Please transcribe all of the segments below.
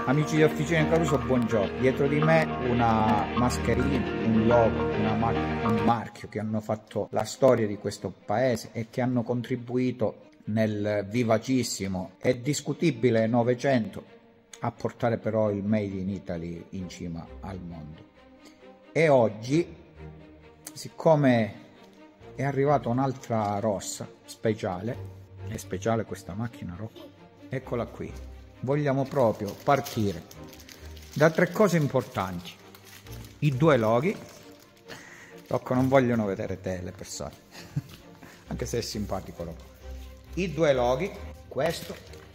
Amici di Officine Caruso, buongiorno. Dietro di me una mascherina, un logo, un marchio che hanno fatto la storia di questo paese e che hanno contribuito nel vivacissimo e discutibile Novecento a portare però il Made in Italy in cima al mondo. E oggi, siccome è arrivata un'altra rossa speciale, è speciale questa macchina rossa, eccola qui. Vogliamo proprio partire da tre cose importanti: i due loghi. Rocco, non vogliono vedere te le persone anche se è simpatico Rocco. I due loghi, questo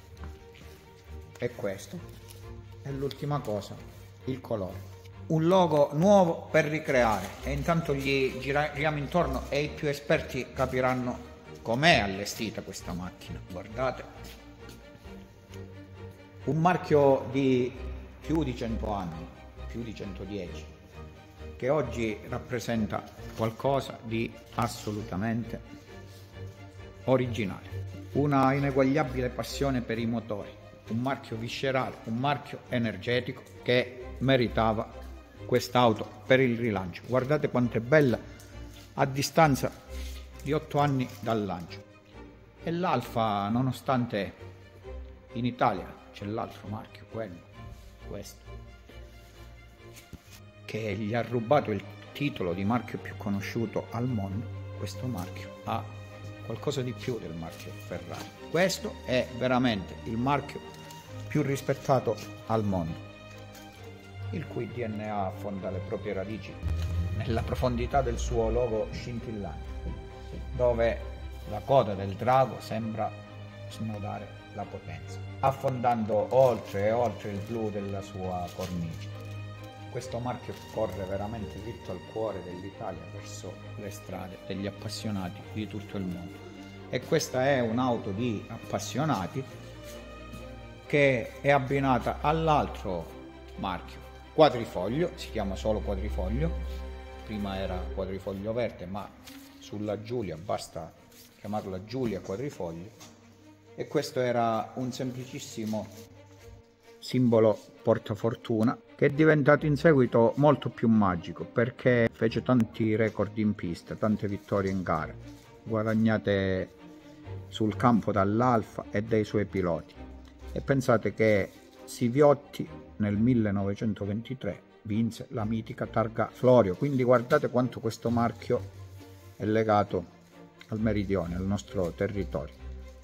e questo, e l'ultima cosa, il colore. Un logo nuovo per ricreare, e intanto gli giriamo intorno e i più esperti capiranno com'è allestita questa macchina. Guardate, un marchio di più di 100 anni, più di 110, che oggi rappresenta qualcosa di assolutamente originale. Una ineguagliabile passione per i motori, un marchio viscerale, un marchio energetico che meritava quest'auto per il rilancio. Guardate quanto è bella a distanza di 8 anni dal lancio. E l'Alfa, nonostante in Italia c'è l'altro marchio, questo, che gli ha rubato il titolo di marchio più conosciuto al mondo, questo marchio ha qualcosa di più del marchio Ferrari. Questo è veramente il marchio più rispettato al mondo, il cui DNA affonda le proprie radici nella profondità del suo logo scintillante, dove la coda del drago sembra snodare la potenza, affondando oltre e oltre il blu della sua cornice. Questo marchio corre veramente dritto al cuore dell'Italia, verso le strade degli appassionati di tutto il mondo. E questa è un'auto di appassionati che è abbinata all'altro marchio, Quadrifoglio, si chiama solo Quadrifoglio, prima era Quadrifoglio Verde, ma sulla Giulia basta chiamarla Giulia Quadrifoglio. E questo era un semplicissimo simbolo portafortuna che è diventato in seguito molto più magico, perché fece tanti record in pista, tante vittorie in gara guadagnate sul campo dall'Alfa e dai suoi piloti. E pensate che Siviotti nel 1923 vinse la mitica targa Florio, quindi guardate quanto questo marchio è legato al meridione, al nostro territorio.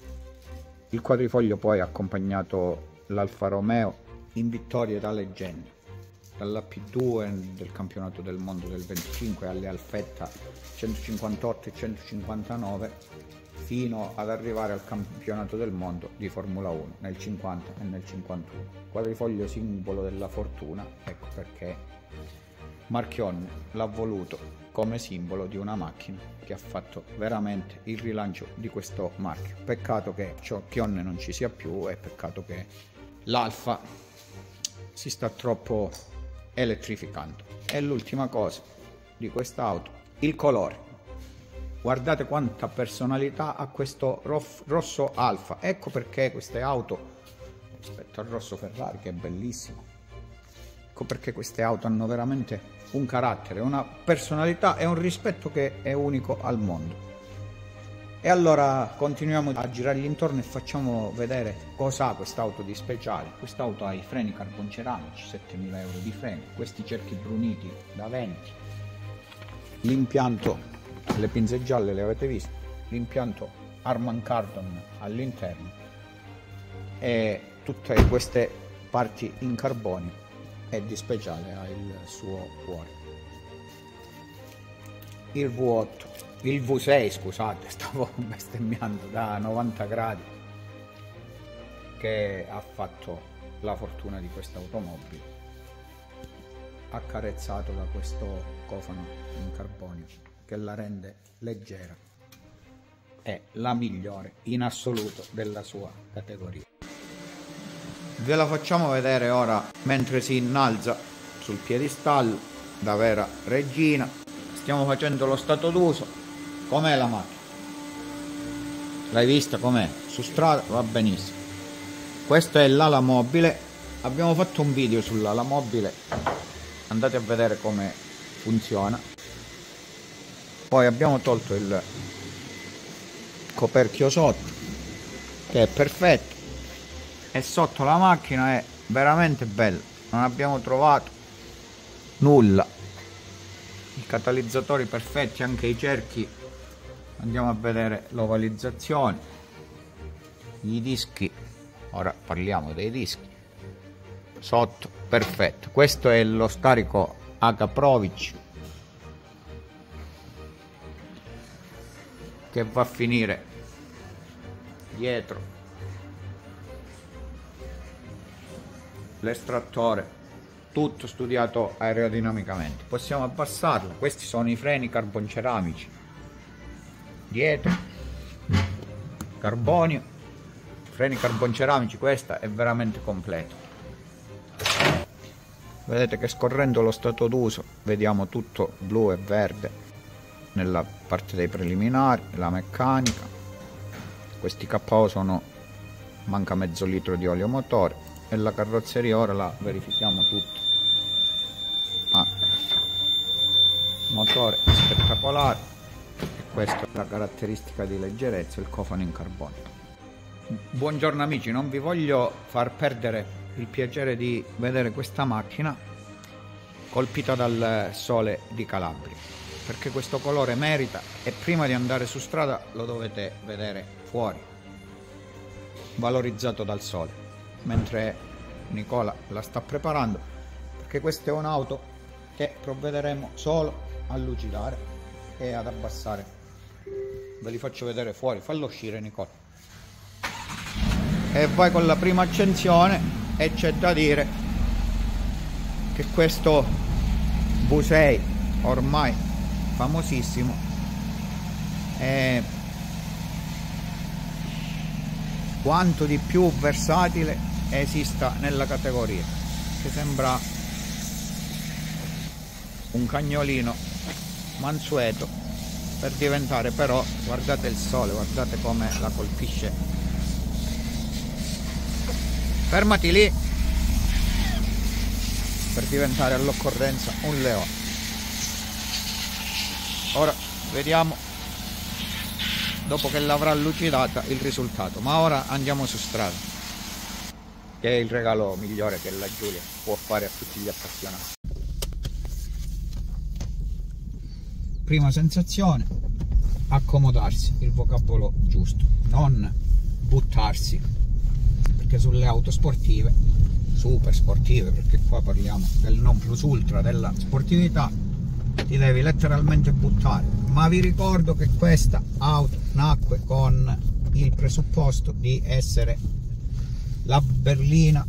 Il Quadrifoglio poi ha accompagnato l'Alfa Romeo in vittorie da leggende, dalla P2 del campionato del mondo del 25 alle Alfetta 158 e 159, fino ad arrivare al campionato del mondo di Formula 1 nel 50 e nel 51. Quadrifoglio simbolo della fortuna, ecco perché Marchionne l'ha voluto come simbolo di una macchina che ha fatto veramente il rilancio di questo marchio. Peccato che Ciocchionne non ci sia più, e peccato che l'Alfa si sta troppo elettrificando. E l'ultima cosa di quest'auto, il colore. Guardate quanta personalità ha questo rosso Alfa. Ecco perché queste auto, rispetto al rosso Ferrari che è bellissimo, ecco perché queste auto hanno veramente un carattere, una personalità e un rispetto che è unico al mondo. E allora continuiamo a girargli intorno e facciamo vedere cosa ha quest'auto di speciale. Quest'auto ha i freni carbonceramici, 7.000 euro di freni, questi cerchi bruniti da 20, l'impianto, le pinze gialle le avete viste, l'impianto Harman Kardon all'interno e tutte queste parti in carbonio. E di speciale ha il suo cuore, il V8, il V6, scusate, stavo bestemmiando, da 90 gradi, che ha fatto la fortuna di questa automobile, accarezzato da questo cofano in carbonio che la rende leggera. È la migliore in assoluto della sua categoria. Ve la facciamo vedere ora mentre si innalza sul piedistallo da vera regina. Stiamo facendo lo stato d'uso. Com'è la macchina? L'hai vista com'è? Su strada va benissimo. Questa è l'ala mobile abbiamo fatto un video sulla mobile, andate a vedere come funziona. Poi abbiamo tolto il coperchio sotto, che è perfetto, e sotto la macchina è veramente bella, non abbiamo trovato nulla. I catalizzatori perfetti, anche i cerchi, andiamo a vedere l'ovalizzazione, i dischi, ora parliamo dei dischi, sotto perfetto. Questo è lo scarico H-Provic che va a finire dietro l'estrattore, tutto studiato aerodinamicamente. Possiamo abbassarlo. Questi sono i freni carbonceramici, dietro carbonio, freni carbonceramici. Questa è veramente completo. Vedete che scorrendo lo stato d'uso vediamo tutto blu e verde nella parte dei preliminari, la meccanica. Questi KO sono, manca mezzo litro di olio motore, e la carrozzeria ora la verifichiamo tutto. Motore spettacolare, e questa è la caratteristica di leggerezza, il cofano in carbonio. Buongiorno amici, non vi voglio far perdere il piacere di vedere questa macchina colpita dal sole di Calabria, perché questo colore merita, e prima di andare su strada lo dovete vedere fuori, valorizzato dal sole, mentre Nicola la sta preparando, perché questa è un'auto che provvederemo solo a lucidare e ad abbassare. Ve li faccio vedere fuori, fallo uscire Nicola. E vai con la prima accensione, e c'è da dire che questo V6 ormai famosissimo è quanto di più versatile esista nella categoria, che sembra un cagnolino mansueto per diventare, però guardate il sole, guardate come la colpisce. Fermati lì, per diventare all'occorrenza un leone. Ora vediamo, dopo che l'avrà lucidata, il risultato, ma ora andiamo su strada, che è il regalo migliore che la Giulia può fare a tutti gli appassionati. Prima sensazione, accomodarsi, il vocabolo giusto, non buttarsi, perché sulle auto sportive, super sportive, perché qua parliamo del non plus ultra della sportività, ti devi letteralmente buttare. Ma vi ricordo che questa auto nacque con il presupposto di essere la berlina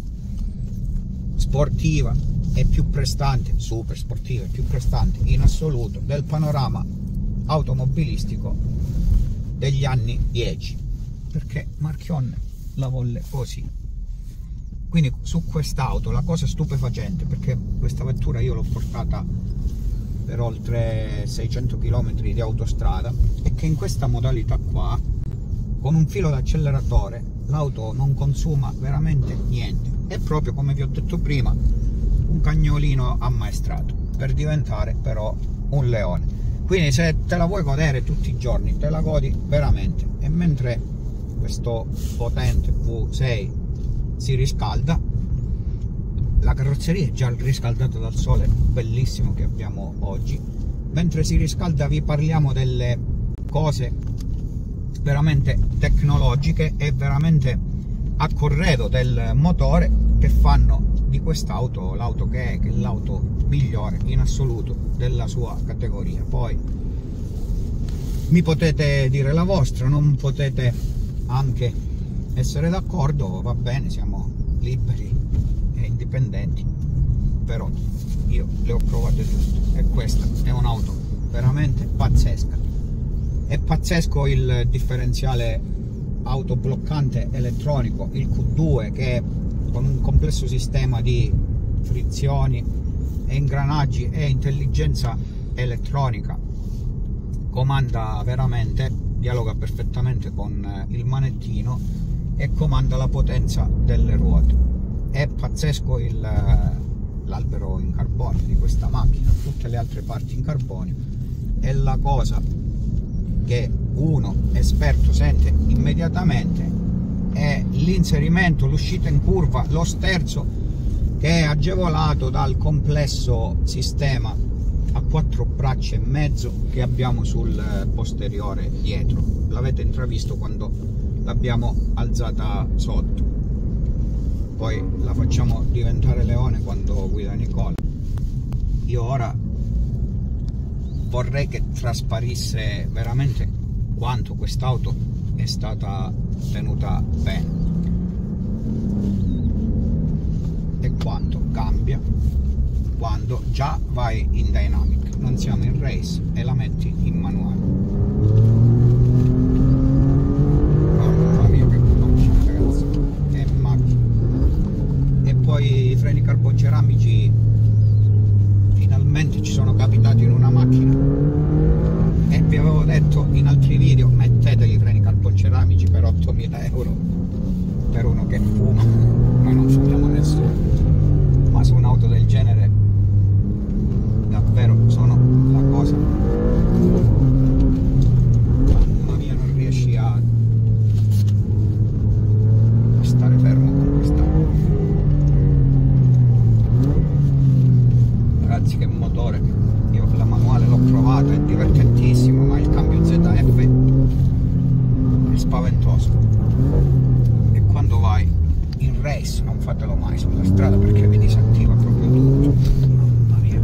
sportiva e più prestante, super sportiva e più prestante in assoluto del panorama automobilistico degli anni 10, perché Marchionne la volle così. Quindi su quest'auto la cosa stupefacente, perché questa vettura io l'ho portata per oltre 600 km di autostrada, è che in questa modalità qua, con un filo d'acceleratore, l'auto non consuma veramente niente. È proprio, come vi ho detto prima, un cagnolino ammaestrato per diventare però un leone. Quindi se te la vuoi godere tutti i giorni, te la godi veramente. E mentre questo potente V6 si riscalda, la carrozzeria è già riscaldata dal sole bellissimo che abbiamo oggi. Mentre si riscalda vi parliamo delle cose veramente tecnologiche e veramente a corredo del motore, che fanno di quest'auto l'auto che è l'auto migliore in assoluto della sua categoria. Poi mi potete dire la vostra, non potete anche essere d'accordo, va bene, siamo liberi e indipendenti, però io le ho provate tutte e questa è un'auto veramente pazzesca. È pazzesco il differenziale autobloccante elettronico, il Q2, che con un complesso sistema di frizioni e ingranaggi e intelligenza elettronica comanda veramente, dialoga perfettamente con il manettino e comanda la potenza delle ruote. è pazzesco l'albero in carbonio di questa macchina, tutte le altre parti in carbonio, e la cosa che uno esperto sente immediatamente è l'inserimento, l'uscita in curva, lo sterzo, che è agevolato dal complesso sistema a 4 braccia e mezzo che abbiamo sul posteriore dietro. L'avete intravisto quando l'abbiamo alzata sotto, poi la facciamo diventare leone quando guida Nicola. Io ora vorrei che trasparisse veramente quanto quest'auto è stata tenuta bene e quanto cambia quando già vai in dynamic, non siamo in race e la metti in manuale. Mamma mia che macchina, ragazzi, che macchina! E poi i freni carboceramici finalmente ci sono capitati in una macchina, e vi avevo detto in altri video, metteteli i freni carboceramici per 8.000 euro per uno che fuma. Noi non fumiamo nessuno, ma su un'auto del genere davvero sono la cosa. Mamma mia, non riesci a stare fermo con quest'auto. Ragazzi, che motore! Io la manuale l'ho provata, è divertentissimo, ma il cambio ZF è spaventoso. E quando vai in race non fatelo mai sulla strada, perché vi disattiva proprio tutto. Mamma mia.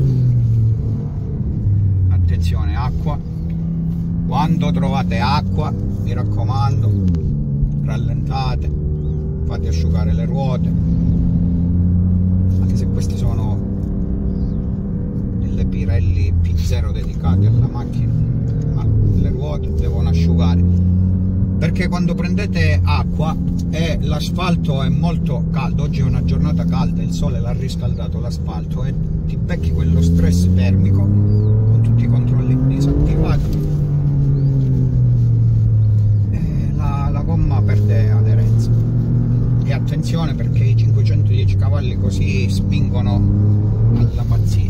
Attenzione, acqua. Quando trovate acqua, mi raccomando, rallentate, fate asciugare le ruote, anche se questi sono delle Pirelli P0 dedicate alla macchina, ma le ruote devono asciugare, perché quando prendete acqua e l'asfalto è molto caldo, oggi è una giornata calda, il sole l'ha riscaldato l'asfalto, e ti becchi quello stress termico con tutti i controlli disattivati, e la gomma perde aderenza. E attenzione, perché i 510 cavalli così spingono alla pazzia.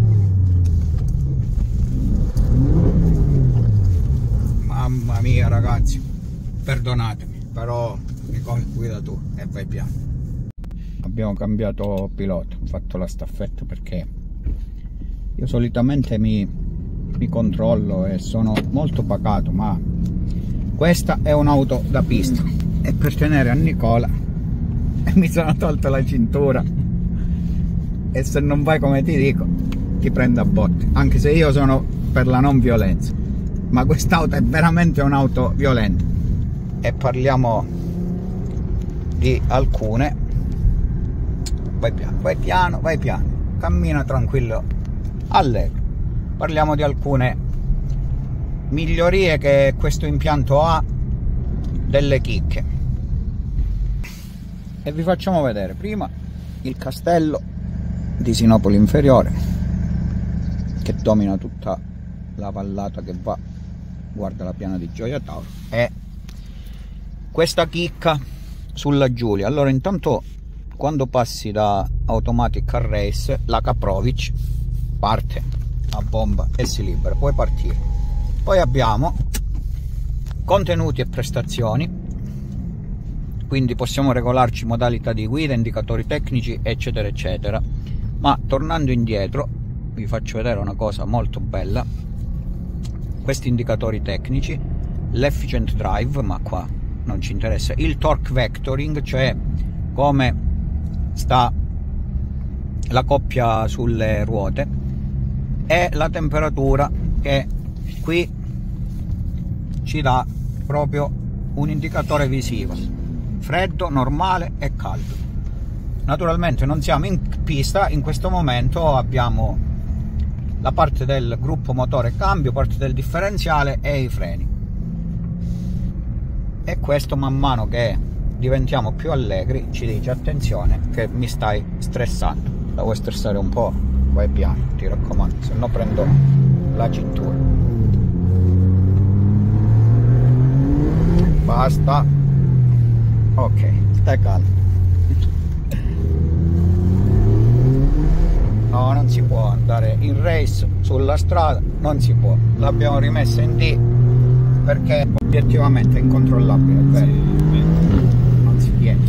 Mamma mia ragazzi, perdonatemi, però Nicola, guida tu e vai piano. Abbiamo cambiato pilota, ho fatto la staffetta perché io solitamente mi controllo e sono molto pacato, ma questa è un'auto da pista, e per tenere a Nicola mi sono tolto la cintura, e se non vai come ti dico ti prendo a botte, anche se io sono per la non violenza, ma quest'auto è veramente un'auto violenta. E parliamo di alcune, vai piano, vai piano, vai piano, cammina tranquillo, allegro. Parliamo di alcune migliorie che questo impianto ha, delle chicche, e vi facciamo vedere prima il castello di Sinopoli Inferiore, che domina tutta la vallata che va, guarda la piana di Gioia Tauro, e questa chicca sulla Giulia. Allora, intanto quando passi da Automatic a Race, la Caprovic parte a bomba e si libera, puoi partire. Poi abbiamo contenuti e prestazioni, quindi possiamo regolarci modalità di guida, indicatori tecnici, eccetera eccetera. Ma tornando indietro vi faccio vedere una cosa molto bella: questi indicatori tecnici, l'efficient drive, ma qua non ci interessa, il torque vectoring, cioè come sta la coppia sulle ruote, e la temperatura, che qui ci dà proprio un indicatore visivo: freddo, normale e caldo. Naturalmente non siamo in pista, in questo momento abbiamo la parte del gruppo motore cambio, parte del differenziale e i freni. E questo, man mano che diventiamo più allegri, ci dice: attenzione che mi stai stressando, la vuoi stressare un po'? Vai piano, ti raccomando, se no prendo la cintura. Basta, ok, stai calmo. no, non si può andare in race sulla strada, non si può. L'abbiamo rimessa in D perché obiettivamente è incontrollabile, non si tiene.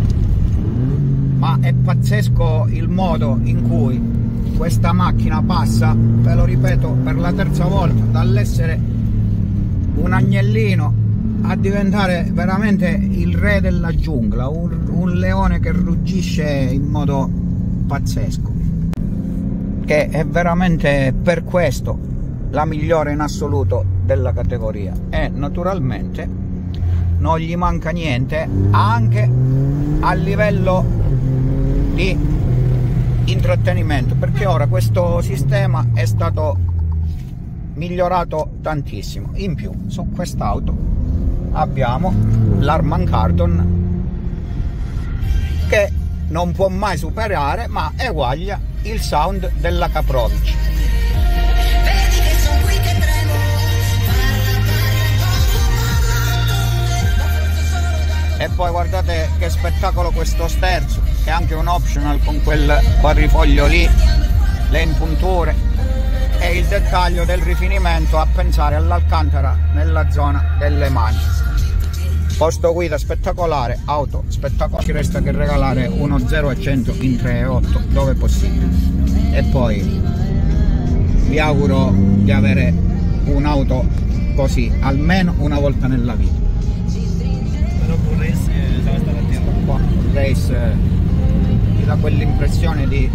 Ma è pazzesco il modo in cui questa macchina passa, ve lo ripeto per la terza volta, dall'essere un agnellino a diventare veramente il re della giungla, un leone che ruggisce in modo pazzesco, che è veramente per questo la migliore in assoluto della categoria. E naturalmente non gli manca niente anche a livello di intrattenimento, perché ora questo sistema è stato migliorato tantissimo. In più su quest'auto abbiamo l'Harman Kardon, che non può mai superare ma eguaglia il sound della Caprovic. E poi guardate che spettacolo questo sterzo, che è anche un optional con quel quadrifoglio lì, le impunture e il dettaglio del rifinimento a pensare all'Alcantara nella zona delle mani. Posto guida spettacolare, auto spettacolare, ci resta che regalare uno 0 a 100 in 3.8 dove possibile. E poi vi auguro di avere un'auto così almeno una volta nella vita. Dopo un race sarà stato attento. Qua il race mi dà quell'impressione di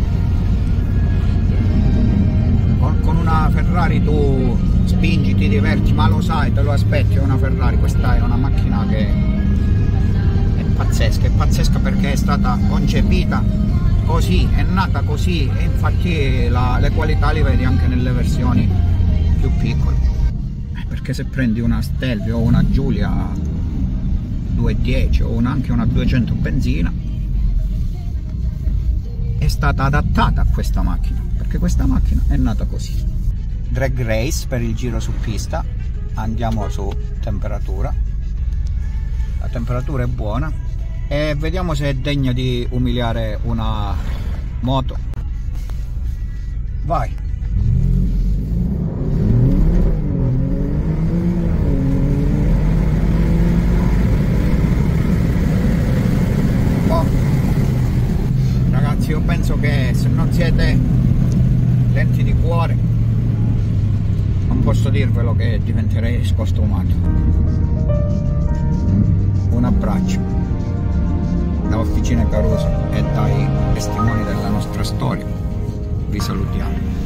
con una Ferrari tu spingi, ti diverti, ma lo sai, te lo aspetti, è una Ferrari. Questa è una macchina che è pazzesca perché è stata concepita così, è nata così, e infatti le qualità li vedi anche nelle versioni più piccole, perché se prendi una Stelvio o una Giulia 210 o anche una 200 benzina, è stata adattata a questa macchina, perché questa macchina è nata così. Drag race per il giro su pista, andiamo su temperatura, la temperatura è buona e vediamo se è degna di umiliare una moto. Vai! Ragazzi, io penso che se non siete lenti di cuore non posso dirvelo che diventerei scostumato. Un abbraccio da Officine Caruso e dai testimoni della nostra storia, vi salutiamo.